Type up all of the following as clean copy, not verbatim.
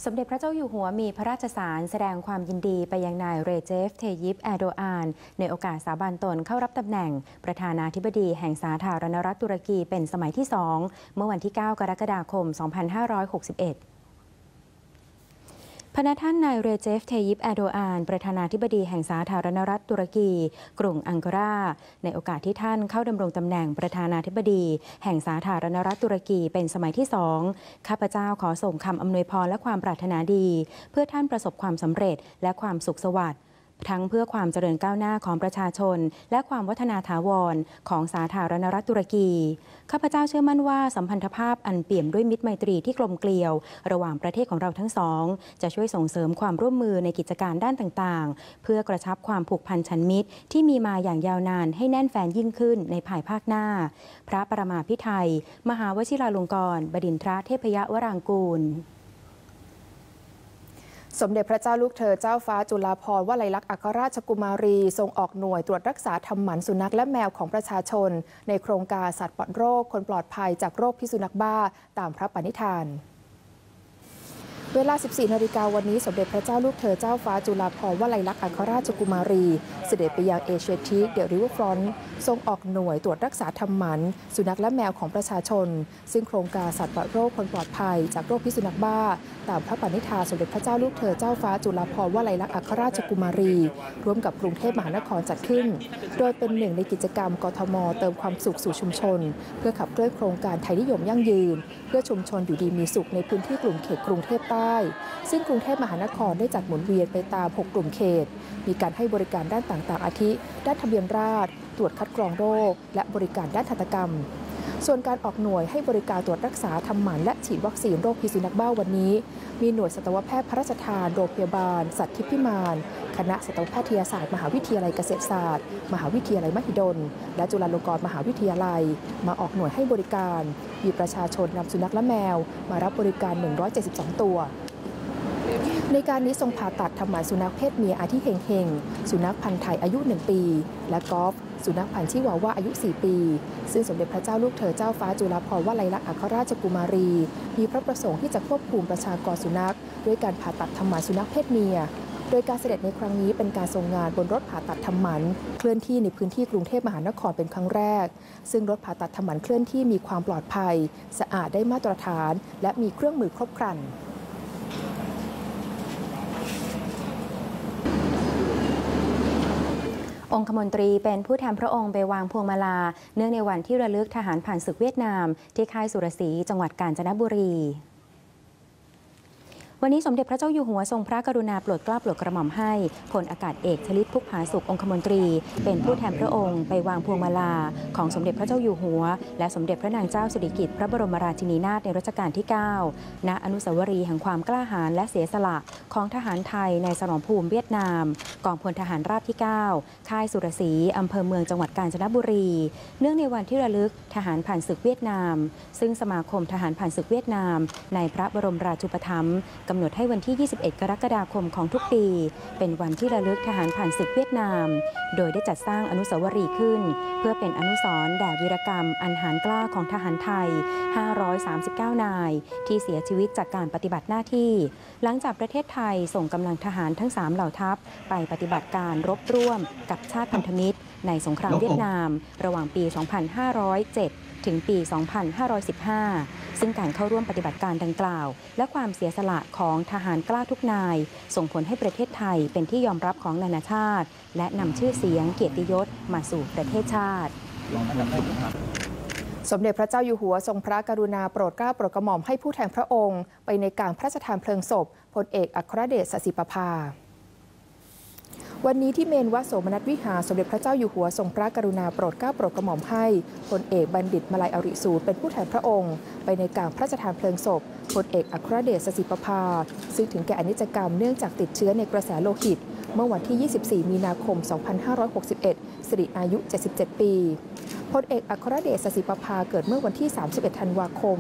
สมเด็จพระเจ้าอยู่หัวมีพระราชสารแสดงความยินดีไปยังนายเรเจฟ เทยิป แอร์โดอานในโอกาสสาบานตนเข้ารับตำแหน่งประธานาธิบดีแห่งสาธารณรัฐตุรกีเป็นสมัยที่ 2 เมื่อวันที่ 9 กรกฎาคม 2561พระท่านนายเรเจฟ เทยิป แอร์โดอานประธานาธิบดีแห่งสาธารณรัฐตุรกีกรุงอังการาในโอกาสที่ท่านเข้าดำรงตำแหน่งประธานาธิบดีแห่งสาธารณรัฐตุรกีเป็นสมัยที่ 2 ข้าพเจ้าขอส่งคำอำนวยพรและความปรารถนาดีเพื่อท่านประสบความสำเร็จและความสุขสวัสดิ์ทั้งเพื่อความเจริญก้าวหน้าของประชาชนและความวัฒนาถาวรของสาธารณรัฐตุรกีข้าพเจ้าเชื่อมั่นว่าสัมพันธภาพอันเปี่ยมด้วยมิตรไมตรีที่กลมเกลียวระหว่างประเทศของเราทั้งสองจะช่วยส่งเสริมความร่วมมือในกิจการด้านต่างๆเพื่อกระชับความผูกพันฉันมิตรที่มีมาอย่างยาวนานให้แน่นแฟ้นยิ่งขึ้นในภายภาคหน้าพระประมาภิไธยมหาวชิราลงกรณ์บดินทรเทพยวรางกูลสมเด็จพระเจ้าลูกเธอเจ้าฟ้าจุฬาภรณ์วลัยลักษณ์อัครราชกุมารีทรงออกหน่วยตรวจรักษาทำหมันสุนัขและแมวของประชาชนในโครงการสัตว์ปลอดโรคคนปลอดภัยจากโรคพิษสุนัขบ้าตามพระปณิธานเวลา 14 นาฬิกาวันนี้สมเด็จพระเจ้าลูกเธอเจ้าฟ้าจุฬาภรณ์วลัยลักษณ์อัครราชกุมารีเสด็จไปยังเอเชียทีคเดอะริเวอร์ฟรอนต์ทรงออกหน่วยตรวจรักษาทำหมันสุนัขและแมวของประชาชนซึ่งโครงการสัตว์ปลอดโรคคนปลอดภัยจากโรคพิษสุนัขบ้าตามพระปณิธานสมเด็จพระเจ้าลูกเธอเจ้าฟ้าจุฬาภรณ์วลัยลักษณ์อัครราชกุมารีร่วมกับกรุงเทพมหานครจัดขึ้นโดยเป็นหนึ่งในกิจกรรมกทม.เติมความสุขสู่ชุมชนเพื่อขับเคลื่อนโครงการไทยนิยมยั่งยืนเพื่อชุมชนอยู่ดีมีสุขในพื้นที่กลุ่มเขตกรุงเทพใต้ซึ่งกรุงเทพมหานครได้จัดหมุนเวียนไปตาม6กลุ่มเขตมีการให้บริการด้านต่างๆอาทิด้านทะเบียนราษฎร์ตรวจคัดกรองโรคและบริการด้านทันตกรรมส่วนการออกหน่วยให้บริการตรวจรักษาทำหมันและฉีดวัคซีนโรคพิษสุนัขบ้าวันนี้มีหน่วยสัตวแพทย์พระราชทานโรงพยาบาลสัตว์ทิพย์พิมานคณะสัตวแพทยศาสตร์มหาวิทยาลัยเกษตรศาสตร์มหาวิทยาลัยมหิดลและจุฬาลงกรณ์มหาวิทยาลัยมาออกหน่วยให้บริการมีประชาชนนำสุนัขและแมวมารับบริการ172ตัวในการนี้ทรงผ่าตัดทำหมันสุนัขเพศเมียอาทิเฮงเฮงสุนัขพันธุ์ไทยอายุ1ปีและกอล์ฟสุนัขพันธุ์ชิวาว่าอายุ4ปีซึ่งสมเด็จพระเจ้าลูกเธอเจ้าฟ้าจุฬาภรณ์วลัยลักษณ์อัครราชกุมารีมีพระประสงค์ที่จะควบคุมประชากรสุนัขด้วยการผ่าตัดทำหมันสุนัขเพศเมียโดยการเสด็จในครั้งนี้เป็นการทรงงานบนรถผ่าตัดทำหมันเคลื่อนที่ในพื้นที่กรุงเทพมหานครเป็นครั้งแรกซึ่งรถผ่าตัดทำหมันเคลื่อนที่มีความปลอดภัยสะอาดได้มาตรฐานและมีเครื่องมือครบครันองคมนตรีเป็นผู้แทนพระองค์ไปวางพวงมาลาเนื่องในวันที่ระลึกทหารผ่านศึกเวียดนามที่ค่ายสุรศรีจังหวัดกาญจนบุรีวันนี้สมเด็จพระเจ้าอยู่หัวทรงพระกรุณาโปรดเกล้าโปรดกระหม่อมให้พลอากาศเอกชลิตพุกผาสุของคมนตรีเป็นผู้แทนพระองค์ไปวางพวงมาลาของสมเด็จพระเจ้าอยู่หัวและสมเด็จพระนางเจ้าสิริกิติ์พระบรมราชินีนาถในรัชกาลที่ 9 ณ อนุสาวรีย์แห่งความกล้าหาญและเสียสละของทหารไทยในสนามภูมิเวียดนามกองพลทหารราบที่ 9 ค่ายสุรศรีอำเภอเมืองจังหวัดกาญจนบุรีเนื่องในวันที่ระลึกทหารผ่านศึกเวียดนามซึ่งสมาคมทหารผ่านศึกเวียดนามในพระบรมราชูปถัมภ์กำหนดให้วันที่21 กรกฎาคมของทุกปีเป็นวันที่ระลึกทหารผ่านศึกเวียดนามโดยได้จัดสร้างอนุสาวรีย์ขึ้นเพื่อเป็นอนุสรณ์แด่วีรกรรมอันหาญกล้าของทหารไทย539นายที่เสียชีวิตจากการปฏิบัติหน้าที่หลังจากประเทศไทยส่งกำลังทหารทั้ง3เหล่าทัพไปปฏิบัติการรบร่วมกับชาติพันธมิตรในสงครามเวียดนามระหว่างปี 2507 ถึงปี 2515 ซึ่งการเข้าร่วมปฏิบัติการดังกล่าวและความเสียสละของทหารกล้าทุกนายส่งผลให้ประเทศไทยเป็นที่ยอมรับของนานาชาติและนำชื่อเสียงเกียรติยศมาสู่ประเทศชาติสมเด็จพระเจ้าอยู่หัวทรงพระกรุณาโปรดเกล้าโปรดกระหม่อมให้ผู้แทนพระองค์ไปในการพระราชทานเพลิงศพพลเอกอัครเดช สศิปภาวันนี้ที่เมนวัดโสมนัสวิหารสมเด็จพระเจ้าอยู่หัวทรงพระกรุณาโปรดเกล้าโปรดกระหม่อมให้พลเอกบัณฑิตมาลัยอริสูรเป็นผู้แทนพระองค์ไปในการพระราชทานเพลิงศพพลเอกอัครเดช สศิปภาซึ่งถึงแก่อนิจกรรมเนื่องจากติดเชื้อในกระแสโลหิตเมื่อวันที่ 24 มีนาคม 2561 สิริอายุ 77 ปีพลเอกอัครเดช สศิปภาเกิดเมื่อวันที่ 31 ธันวาคม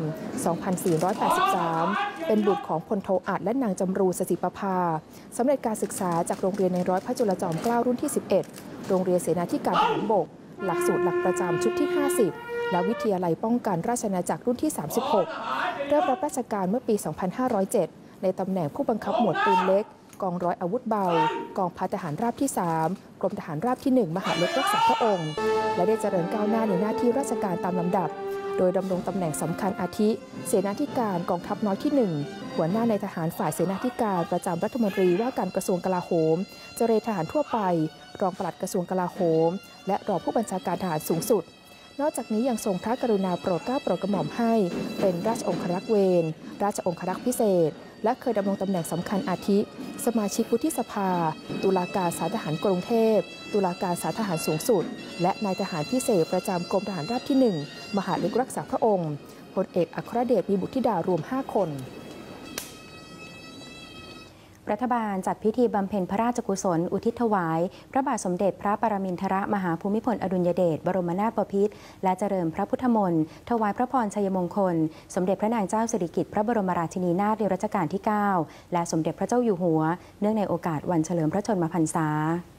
2483 เป็นบุตรของพลโทอาจและนางจำรู สศิปภาสำเร็จการศึกษาจากโรงเรียนในร้อยพระจุลจอมเกล้ารุ่นที่ 11 โรงเรียนเสนาธิการทหารบกหลักสูตรหลักประจำชุดที่ 50 และวิทยาลัยป้องกันราชอาณาจักรรุ่นที่ 36 เริ่มรับราชการเมื่อปี 2507 ในตำแหน่งผู้บังคับหมวดปืนเล็กกองร้อยอาวุธเบากองพันทหารราบที่ 3 กรมทหารราบที่ 1 มหาดเล็กรักษาพระองค์และได้เจริญก้าวหน้าในหน้าที่ราชการตามลำดับโดยดำรงตำแหน่งสำคัญอาทิ เสนาธิการกองทัพน้อยที่ 1 หัวหน้าในทหารฝ่ายเสนาธิการประจำรัฐมนตรีว่าการกระทรวงกลาโหมเจรทหารทั่วไปรองปลัดกระทรวงกลาโหมและรองผู้บัญชาการทหารสูงสุดนอกจากนี้ยังทรงพระกรุณาโปรดเกล้าโปรดกระหม่อมให้เป็นราชองครักษ์เวรราชองครักษ์พิเศษและเคยดำรงตำแหน่งสำคัญอาทิ สมาชิกวุฒิสภาตุลาการศาลทหารกรุงเทพตุลาการศาลทหารสูงสุดและนายทหารพิเศษประจำกรมทหารราบที่ 1 มหาดเล็กรักษาพระองค์พลเอกอัครเดชมีบุตรธิดารวม 5 คนรัฐบาลจัดพิธีบำเพ็ญพระราชกุศลอุทิศถวายพระบาทสมเด็จพระปรมินทรมหาภูมิพลอดุลยเดชบรมนาถบพิตรและเจริญพระพุทธมนต์ถวายพระพรชัยมงคลสมเด็จพระนางเจ้าสิริกิติ์พระบรมราชินีนาถในรัชกาลที่ 9 และสมเด็จพระเจ้าอยู่หัวเนื่องในโอกาสวันเฉลิมพระชนมพรรษา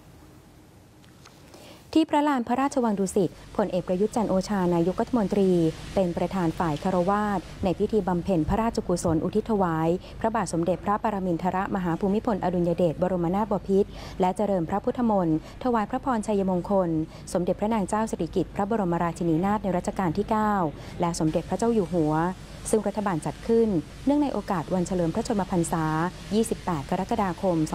ที่พระลานพระราชวังดุสิตพลเอกประยุทธ์จันทร์โอชานายกรัฐมนตรีเป็นประธานฝ่ายคารวาสในพิธีบำเพ็ญพระราชกุศลอุทิศถวายพระบาทสมเด็จพระปรมินทรมหาภูมิพลอดุลยเดชบรมนาถบพิตรและเจริญพระพุทธมนต์ถวายพระพรชัยมงคลสมเด็จพระนางเจ้าสิริกิติ์พระบรมราชินีนาถในรัชกาลที่ 9 และสมเด็จพระเจ้าอยู่หัวซึ่งรัฐบาลจัดขึ้นเนื่องในโอกาสวันเฉลิมพระชนมพรรษา 28 กรกฎาคม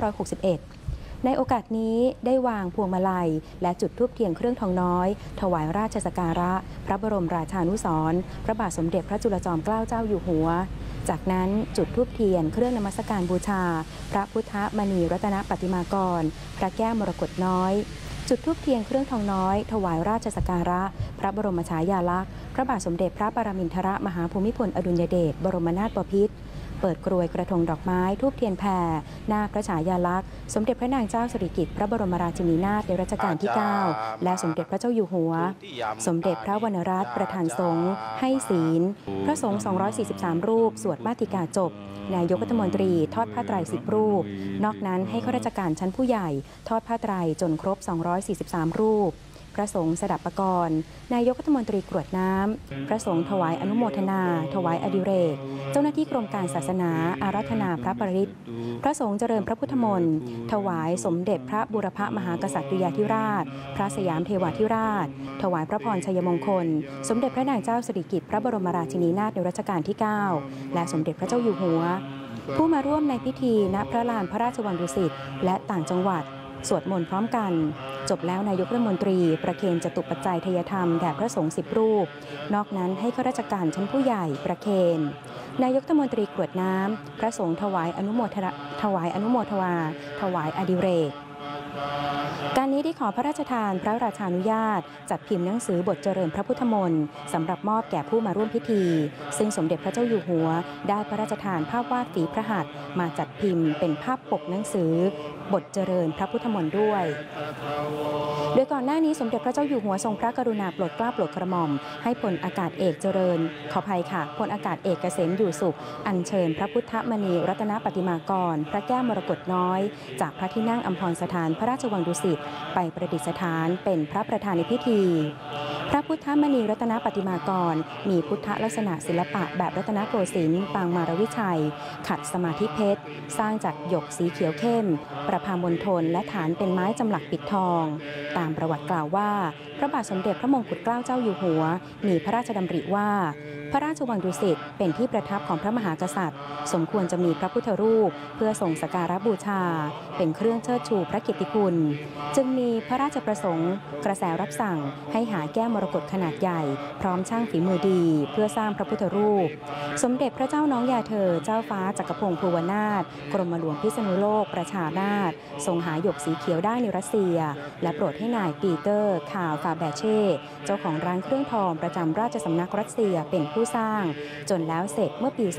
2561ในโอกาสนี้ได้วางพวงมาลัยและจุดธูปเทียนเครื่องทองน้อยถวายราชสักการะพระบรมราชานุสรณ์พระบาทสมเด็จพระจุลจอมเกล้าเจ้าอยู่หัวจากนั้นจุดธูปเทียนเครื่องนมัสการบูชาพระพุทธมณีรัตนปฏิมากรพระแก้วมรกตน้อยจุดธูปเทียนเครื่องทองน้อยถวายราชสักการะพระบรมฉายาลักษณ์พระบาทสมเด็จพระปรมินทรมหาภูมิพลอดุลยเดชบรมนาถบพิตรเปิดกรวยกระทงดอกไม้ธูปเทียนแผ่หน้าพระฉายาลักษณ์สมเด็จพระนางเจ้าสิริกิติ์พระบรมราชินีนาถในรัชกาลที่ 9 และสมเด็จพระเจ้าอยู่หัวสมเด็จพระวรรณรัตน์ประธานสงฆ์ให้ศีลพระสงฆ์243 รูปสวดมาติกาจบนายกรัฐมนตรีทอดผ้าไตร10 รูปนอกนั้นให้ข้าราชการชั้นผู้ใหญ่ทอดผ้าไตรจนครบ243 รูปพระสงฆ์สดับปกรณ์นายกรัฐมนตรีกรวดน้ำพระสงฆ์ถวายอนุโมทนาถวายอดิเรกเจ้าหน้าที่กรมการศาสนาอาราธนาพระปริตรพระสงฆ์เจริญพระพุทธมนต์ถวายสมเด็จพระบูรพมหากษัตริยาธิราชพระสยามเทวาธิราชถวายพระพรชัยมงคลสมเด็จพระนางเจ้าสิริกิติ์พระบรมราชินีนาถในรัชกาลที่ 9 และสมเด็จพระเจ้าอยู่หัวผู้มาร่วมในพิธีณพระลานพระราชวังดุสิตและต่างจังหวัดสวดมนต์พร้อมกันจบแล้วนายกรัฐมนตรีประเคนจตุปัจจัยทายธรรมแด่พระสงฆ์10 รูปนอกนั้นให้ข้าราชการชั้นผู้ใหญ่ประเคนนายกรัฐมนตรีกรวดน้ำพระสงฆ์ถวายอนุโมทนาถวายอดิเรกการนี้ได้ขอพระราชทานพระราชานุญาตจัดพิมพ์หนังสือบทเจริญพระพุทธมนต์สำหรับมอบแก่ผู้มาร่วมพิธีซึ่งสมเด็จพระเจ้าอยู่หัวได้พระราชทานภาพวาดฝีพระหัตถ์มาจัดพิมพ์เป็นภาพปกหนังสือบทเจริญพระพุทธมนต์ด้วยโดยก่อนหน้านี้สมเด็จพระเจ้าอยู่หัวทรงพระกรุณาโปรดเกล้าโปรดกระหม่อมให้พลอากาศเอกเจริญขออภัยค่ะพลอากาศเอกเกษมอยู่สุขอัญเชิญพระพุทธมณีรัตนปฏิมากรพระแก้วมรกตน้อยจากพระที่นั่งอัมพรสถานพระราชวังดุสิตไปประดิษฐานเป็นพระประธานในพิธีพระพุทธมณีรัตนปฏิมากรมีพุทธลักษณะศิลปะแบบรัตนโกสินทร์ปางมารวิชัยขัดสมาธิเพชรสร้างจากหยกสีเขียวเข้มประภามณฑลและฐานเป็นไม้จำหลักปิดทองตามประวัติกล่าวว่าพระบาทสมเด็จพระมงกุฎเกล้าเจ้าอยู่หัวมีพระราชดำริว่าพระราชวังดุสิตเป็นที่ประทับของพระมหากษัตริย์สมควรจะมีพระพุทธรูปเพื่อทรงสักการะบูชาเป็นเครื่องเชิดชูพระเกียรติคุณจึงมีพระราชประสงค์กระแสรับสั่งให้หาแก้วมรกตขนาดใหญ่พร้อมช่างฝีมือดีเพื่อสร้างพระพุทธรูปสมเด็จพระเจ้าน้องยาเธอเจ้าฟ้าจักรพงศ์ภูวนาถกรมหลวงพิษณุโลกประชานาถทรงหาหยกสีเขียวได้ในรัสเซียและโปรดให้นายปีเตอร์คาร์ลฟาแบเช่เจ้าของร้านเครื่องทองประจำราชสำนักรัสเซียเป็นผู้สร้างจนแล้วเสร็จเมื่อปี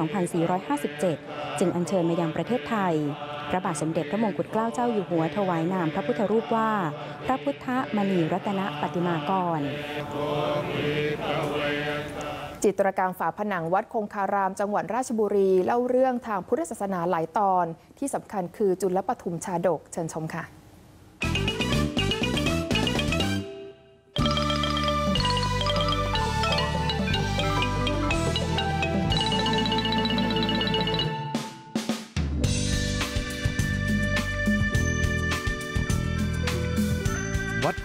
2457 จึงอัญเชิญมายังประเทศไทยพระบาทสมเด็จพระมงกุฎเกล้าเจ้าอยู่หัวถวายนามพระพุทธรูปว่าพระพุทธมณีรัตนปฏิมากรจิตรกรรมฝาผนังวัดคงคารามจังหวัดราชบุรีเล่าเรื่องทางพุทธศาสนาหลายตอนที่สำคัญคือจุลปฐุมชาดกเชิญชมค่ะ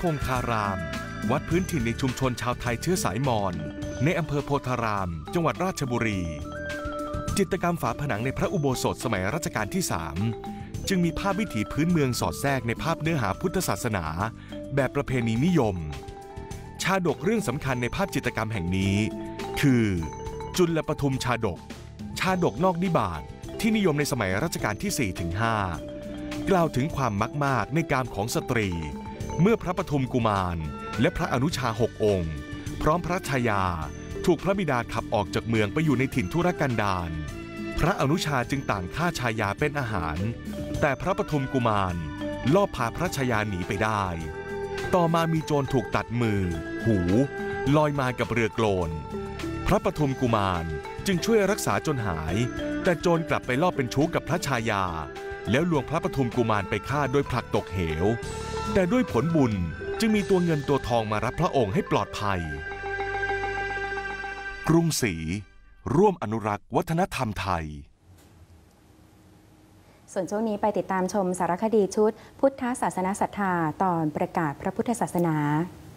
คงคาราม วัดพื้นถิ่นในชุมชนชาวไทยเชื้อสายมอญในอำเภอโพธารามจังหวัดราชบุรีจิตรกรรมฝาผนังในพระอุโบสถสมัยรัชกาลที่ 3จึงมีภาพวิถีพื้นเมืองสอดแทรกในภาพเนื้อหาพุทธศาสนาแบบประเพณีนิยมชาดกเรื่องสำคัญในภาพจิตรกรรมแห่งนี้คือจุลปทุมชาดกชาดกนอกนิบาตที่นิยมในสมัยรัชกาลที่ 4-5 กล่าวถึงความมากในกามของสตรีเมื่อพระปทุมกุมารและพระอนุชา6 องค์พร้อมพระชายาถูกพระบิดาขับออกจากเมืองไปอยู่ในถิ่นทุรกันดารพระอนุชาจึงต่างฆ่าชายาเป็นอาหารแต่พระปทุมกุมารลอบพาพระชายาหนีไปได้ต่อมามีโจรถูกตัดมือหูลอยมากับเรือโกลนพระปทุมกุมารจึงช่วยรักษาจนหายแต่โจรกลับไปลอบเป็นชู้กับพระชายาแล้วลวงพระปทุมกุมารไปฆ่าโดยผลักตกเหวแต่ด้วยผลบุญจึงมีตัวเงินตัวทองมารับพระองค์ให้ปลอดภัยกรุงศรีร่วมอนุรักษ์วัฒนธรรมไทยส่วนช่วงนี้ไปติดตามชมสารคดีชุดพุทธศาสนศรัทธาตอนประกาศพระพุทธศาสนา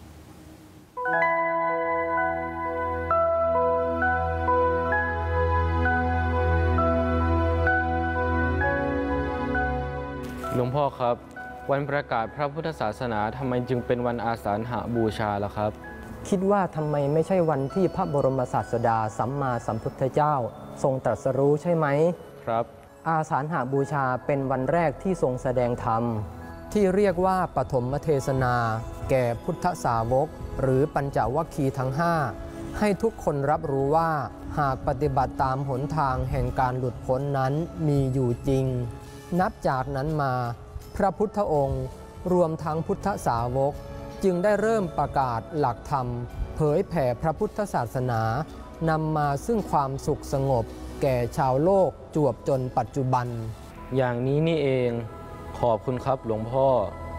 หลวงพ่อครับวันประกาศพระพุทธศาสนาทำไมจึงเป็นวันอาสาฬหบูชาล่ะครับคิดว่าทำไมไม่ใช่วันที่พระบรมศาสดาสัมมาสัมพุทธเจ้าทรงตรัสรู้ใช่ไหมครับอาสาฬหบูชาเป็นวันแรกที่ทรงแสดงธรรมที่เรียกว่าปฐมเทศนาแก่พุทธสาวกหรือปัญจวัคคีย์ทั้ง5ให้ทุกคนรับรู้ว่าหากปฏิบัติตามหนทางแห่งการหลุดพ้นนั้นมีอยู่จริงนับจากนั้นมาพระพุทธองค์รวมทั้งพุทธสาวกจึงได้เริ่มประกาศหลักธรรมเผยแผ่พระพุทธศาสนานำมาซึ่งความสุขสงบแก่ชาวโลกจวบจนปัจจุบันอย่างนี้นี่เองขอบคุณครับหลวงพ่อ